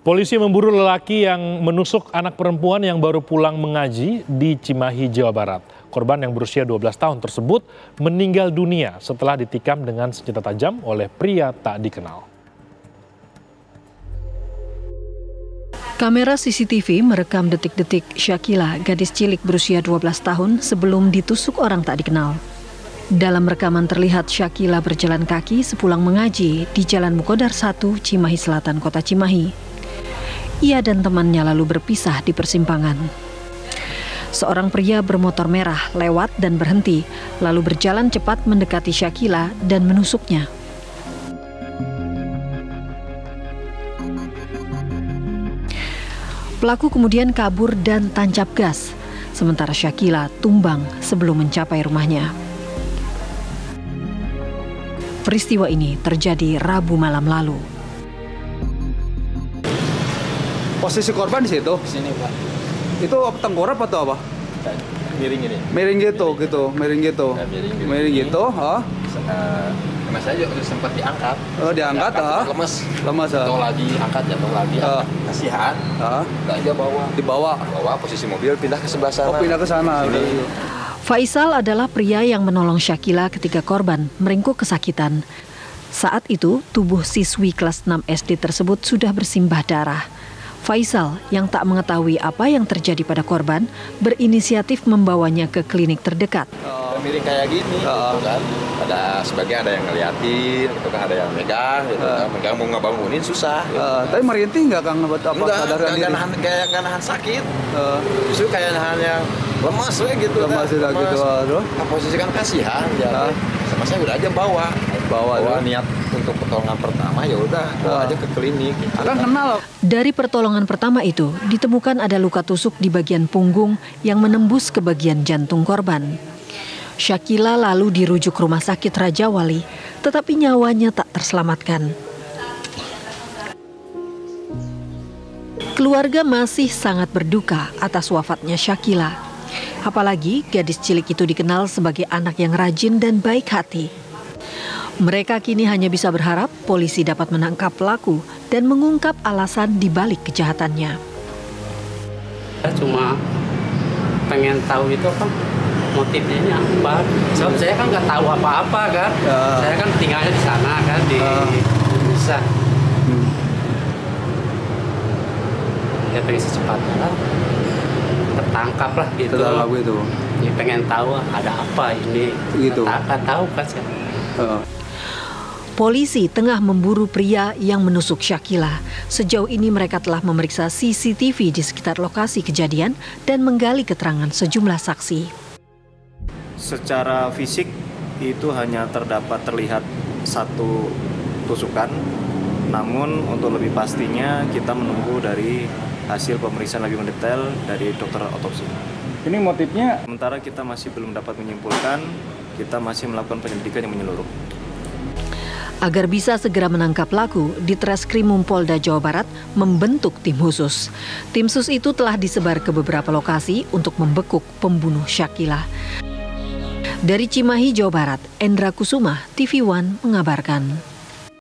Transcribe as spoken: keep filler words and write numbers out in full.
Polisi memburu lelaki yang menusuk anak perempuan yang baru pulang mengaji di Cimahi, Jawa Barat. Korban yang berusia dua belas tahun tersebut meninggal dunia setelah ditikam dengan senjata tajam oleh pria tak dikenal. Kamera C C T V merekam detik-detik Syakila, gadis cilik berusia dua belas tahun sebelum ditusuk orang tak dikenal. Dalam rekaman terlihat Syakila berjalan kaki sepulang mengaji di Jalan Mukodar satu, Cimahi Selatan, Kota Cimahi. Ia dan temannya lalu berpisah di persimpangan. Seorang pria bermotor merah lewat dan berhenti, lalu berjalan cepat mendekati Syakila dan menusuknya. Pelaku kemudian kabur dan tancap gas, sementara Syakila tumbang sebelum mencapai rumahnya. Peristiwa ini terjadi Rabu malam lalu. Posisi korban di situ? Di sini, Pak. Itu apa, tengkorak atau apa? Miring ini. Miring gitu, miring. gitu, miring gitu. Nah, miring, miring, miring gitu, ha? Uh, Mas aja sempat diangkat. Oh, diangkat, ha? Lemes. Lemes, ha? Jatuh lagi, angkat, jatuh lagi. Uh. Kasihan. Ha? Nggak aja bawa. Dibawa. Bawa posisi mobil pindah ke sebelah sana. Oh, pindah ke sana. Faisal adalah pria yang menolong Syakila ketika korban meringkuk kesakitan. Saat itu, tubuh siswi kelas enam S D tersebut sudah bersimbah darah. Faisal yang tak mengetahui apa yang terjadi pada korban berinisiatif membawanya ke klinik terdekat. Uh, miring kayak gini, uh, gitu kan. Ada sebagian ada yang ngeliatin, gitu kan, ada yang megang, gitu uh, kan. Megang mau ngebangunin susah. Gitu. Uh, tapi merintih nggak Kang buat apa? Enggak, sadarkan enggak, diri? nahan, kayak nggak nahan sakit. Uh, Justru kayak nahan yang lemas we gitu. Lemas kan. lemas. gitu. Aduh. Nah, posisi kan kasihan, ya. Uh, sama saya udah aja bawa. Bawa, bawa niat untuk pertolongan pertama ya udah bawa aja ke klinik. Gitu. Akan kenal. Dari pertolongan pertama itu ditemukan ada luka tusuk di bagian punggung yang menembus ke bagian jantung korban. Syakila lalu dirujuk rumah sakit Raja Wali, tetapi nyawanya tak terselamatkan. Keluarga masih sangat berduka atas wafatnya Syakila. Apalagi gadis cilik itu dikenal sebagai anak yang rajin dan baik hati. Mereka kini hanya bisa berharap polisi dapat menangkap pelaku dan mengungkap alasan dibalik kejahatannya. Cuma pengen tahu itu apa motifnya ini apa. Sebab saya kan nggak tahu apa-apa kan. Ya. Saya kan tinggalnya di sana kan di ya. Indonesia. Hmm. Ya pengen secepatnya lah tertangkap lah gitu. Tertangkap itu. Ya pengen tahu ada apa ini. Gitu. Akan tahu kan saya. Uh. Polisi tengah memburu pria yang menusuk Syakila. Sejauh ini mereka telah memeriksa C C T V di sekitar lokasi kejadian dan menggali keterangan sejumlah saksi. Secara fisik itu hanya terdapat terlihat satu tusukan, namun untuk lebih pastinya kita menunggu dari hasil pemeriksaan lebih mendetail dari dokter otopsi. Ini motifnya? Sementara kita masih belum dapat menyimpulkan, kita masih melakukan penyelidikan yang menyeluruh. Agar bisa segera menangkap pelaku, Ditreskrimum Polda Jawa Barat membentuk tim khusus. Tim khusus itu telah disebar ke beberapa lokasi untuk membekuk pembunuh Syakila. Dari Cimahi, Jawa Barat, Endra Kusuma, T V One mengabarkan.